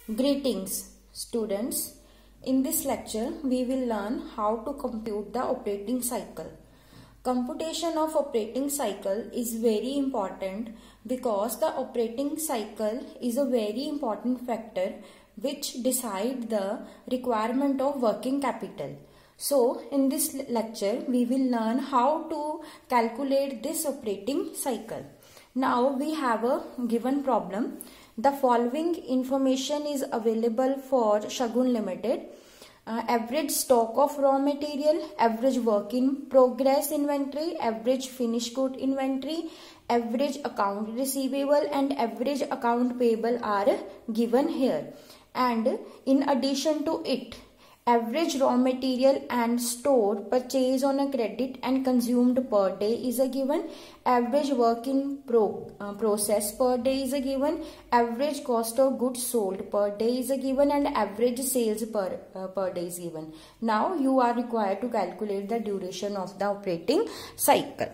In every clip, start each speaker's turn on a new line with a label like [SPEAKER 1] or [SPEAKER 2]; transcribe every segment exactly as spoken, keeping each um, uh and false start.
[SPEAKER 1] Greetings, students. In this lecture, we will learn how to compute the operating cycle. Computation of operating cycle is very important because the operating cycle is a very important factor which decide the requirement of working capital. So, in this lecture, we will learn how to calculate this operating cycle. Now, we have a given problem. The following information is available for Shagun Limited. Uh, average stock of raw material, average work in progress inventory, average finished good inventory, average account receivable and average account payable are given here. And in addition to it, average raw material and store purchase on a credit and consumed per day is a given. Average work in pro, uh, process per day is a given. Average cost of goods sold per day is a given, and average sales per, uh, per day is given. Now you are required to calculate the duration of the operating cycle.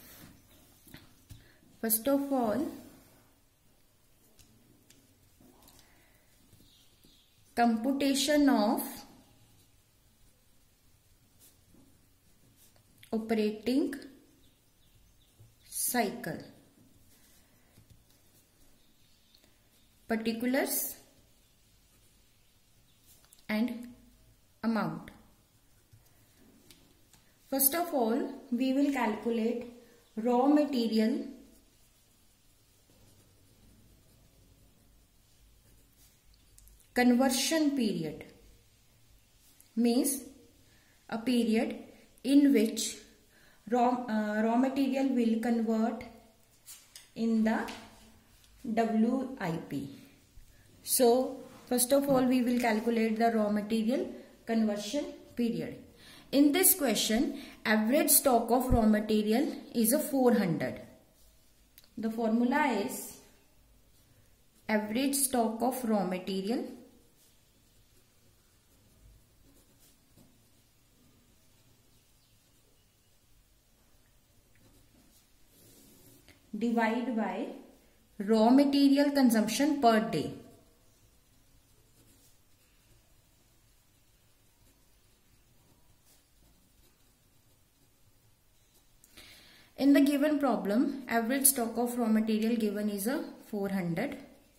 [SPEAKER 1] First of all, computation of operating cycle. Particulars and amount. First of all, we will calculate raw material conversion period. Means a period in which raw, uh, raw material will convert in the W I P. So, first of all, we will calculate the raw material conversion period. In this question, average stock of raw material is a four hundred. The formula is average stock of raw material divide by raw material consumption per day. In the given problem, average stock of raw material given is a four hundred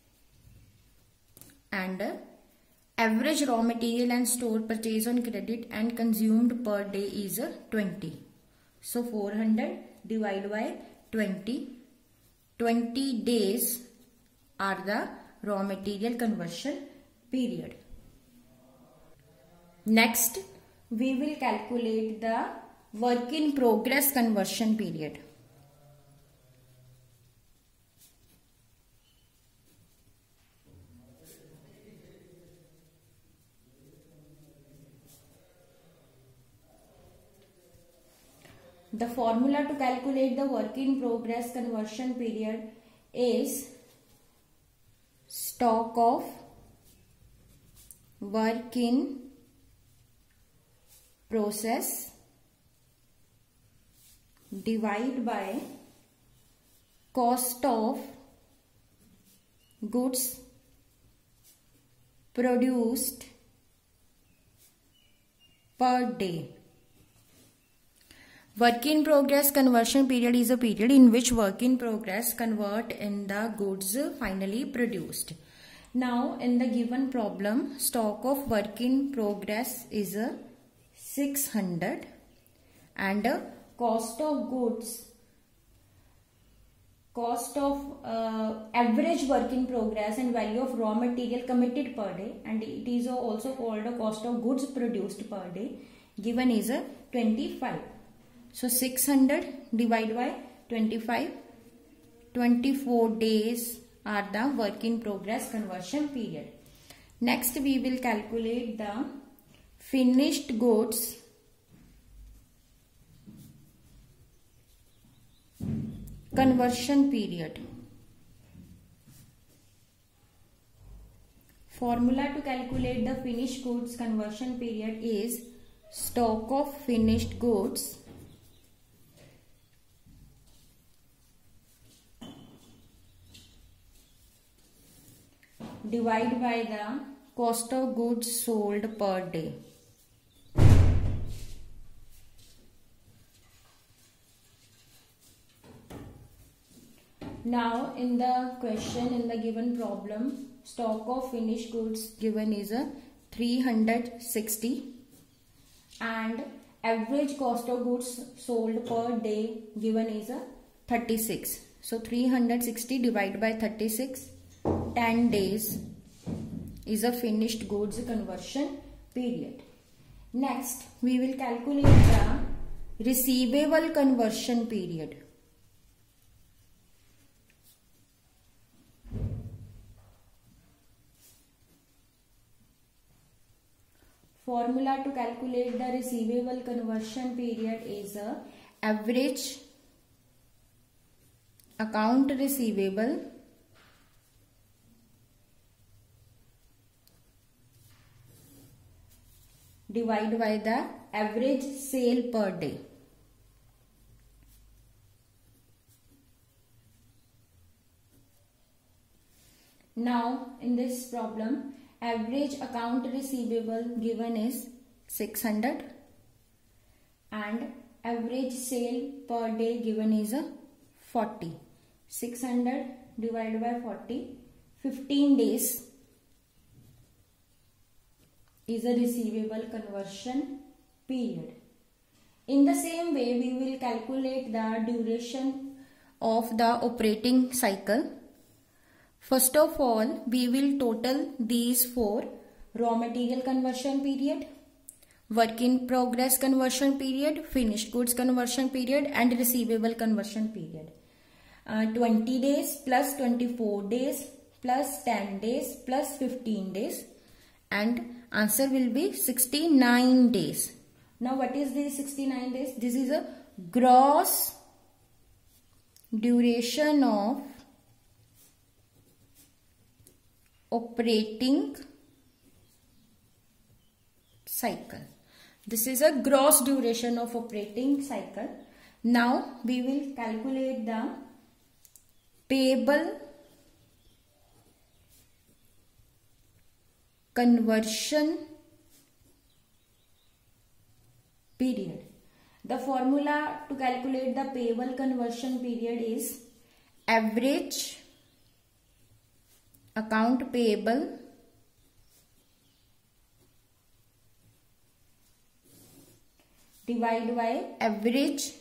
[SPEAKER 1] and average raw material and store purchase on credit and consumed per day is a twenty. So four hundred divided by twenty. twenty days are the raw material conversion period. Next, we will calculate the work in progress conversion period. The formula to calculate the work in progress conversion period is stock of work in process divided by cost of goods produced per day. Work in progress conversion period is a period in which work in progress convert in the goods finally produced. Now, in the given problem, stock of work in progress is a six hundred and cost of goods, cost of uh, average work in progress and value of raw material committed per day, and it is also called a cost of goods produced per day, given is a twenty-five. So six hundred divided by twenty-five, twenty-four days are the work in progress conversion period. Next, we will calculate the finished goods conversion period. Formula to calculate the finished goods conversion period is stock of finished goods divide by the cost of goods sold per day. Now in the question, in the given problem, stock of finished goods given is a three hundred sixty and average cost of goods sold per day given is a thirty-six. So three hundred sixty divided by thirty-six, ten days is a finished goods conversion period. Next, we will calculate the receivable conversion period. Formula to calculate the receivable conversion period is a average account receivable divided by the average sale per day. Now in this problem, average account receivable given is six hundred and average sale per day given is a forty. six hundred divided by forty, fifteen days is a receivable conversion period. In the same way, we will calculate the duration of the operating cycle. First of all, we will total these four: raw material conversion period, work in progress conversion period, finished goods conversion period and receivable conversion period. Uh, twenty days plus twenty-four days plus ten days plus fifteen days, and answer will be sixty-nine days. Now what is this sixty-nine days? This is a gross duration of operating cycle. This is a gross duration of operating cycle. Now we will calculate the payable conversion period. The formula to calculate the payable conversion period is average account payable divided by average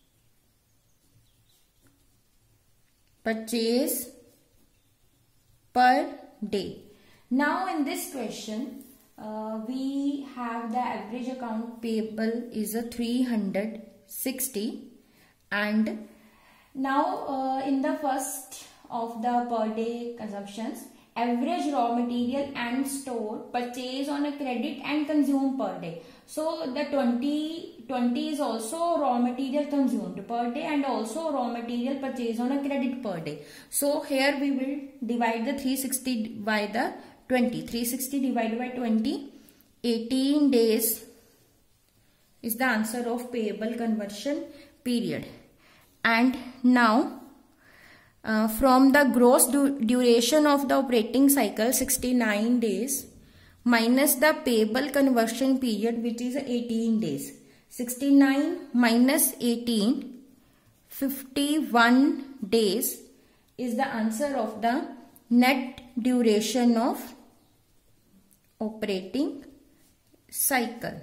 [SPEAKER 1] purchase per day. Now in this question, uh, we have the average account payable is a three hundred sixty, and now uh, in the first of the per day consumptions, average raw material and store purchase on a credit and consume per day. So the twenty, twenty is also raw material consumed per day and also raw material purchase on a credit per day. So here we will divide the three hundred sixty by the twenty. three hundred sixty divided by twenty, eighteen days is the answer of payable conversion period. And now Uh, from the gross du duration of the operating cycle, sixty-nine days, minus the payable conversion period, which is eighteen days. sixty-nine minus eighteen, fifty-one days is the answer of the net duration of operating cycle.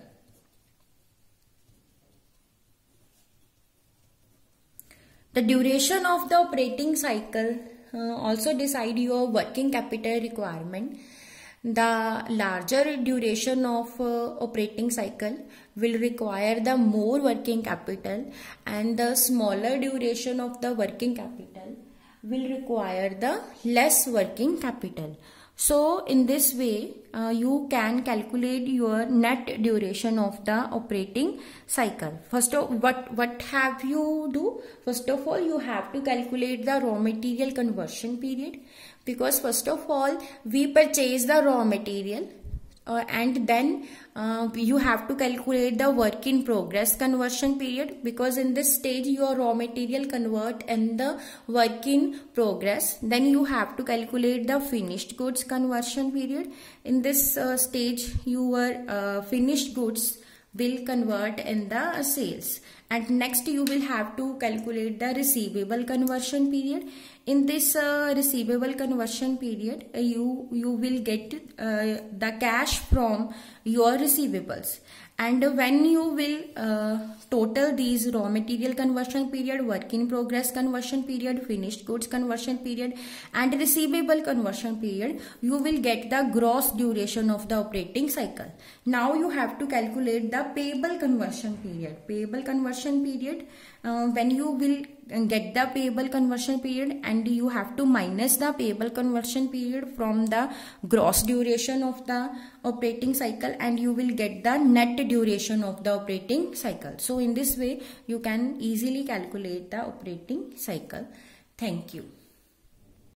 [SPEAKER 1] The duration of the operating cycle uh, also decide your working capital requirement. The larger duration of uh, operating cycle will require the more working capital, and the smaller duration of the working capital will require the less working capital. So in this way, uh, you can calculate your net duration of the operating cycle. First of what what have you do? First of all, you have to calculate the raw material conversion period, because first of all we purchase the raw material uh, and then uh, you have to calculate the work in progress conversion period, because in this stage your raw material convert in the work in progress. Then you have to calculate the finished goods conversion period. In this uh, stage your uh, finished goods will convert in the sales. And next you will have to calculate the receivable conversion period. In this uh, receivable conversion period, uh, you you will get uh, the cash from your receivables. And when you will uh, total these raw material conversion period, work in progress conversion period, finished goods conversion period and receivable conversion period, you will get the gross duration of the operating cycle. Now you have to calculate the payable conversion period. Payable conversion period, uh, when you will get the payable conversion period, and you have to minus the payable conversion period from the gross duration of the operating cycle, and you will get the net duration of the operating cycle. So in this way you can easily calculate the operating cycle. Thank you.